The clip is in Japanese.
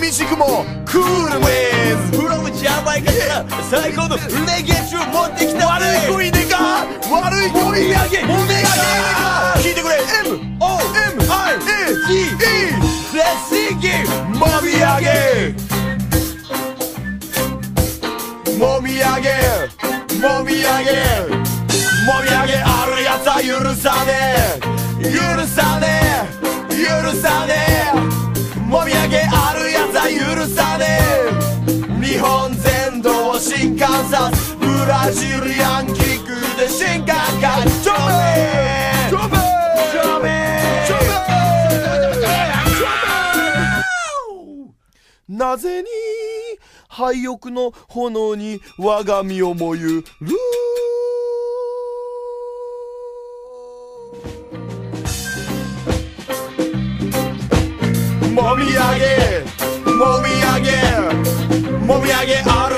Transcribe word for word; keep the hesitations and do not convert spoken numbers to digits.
厳しくもクールウェイズフロムジャマイカから最高のレゲエ中持ってきた悪い恋でか悪い恋もみあげもみあげ聞いてくれ エム オー エム アイ エー ジー イーレッシンギもみあげもみあげもみあげもみあげあるやつは許さねえ許さねえ許さねえもみあげあるやつは許さねえ日本全土を震撼さすブラジリアンキックで新感覚ちょめちょめちょめちょめなぜに廃屋の炎に我が身を燃ゆるもみあげもみあげもみあげある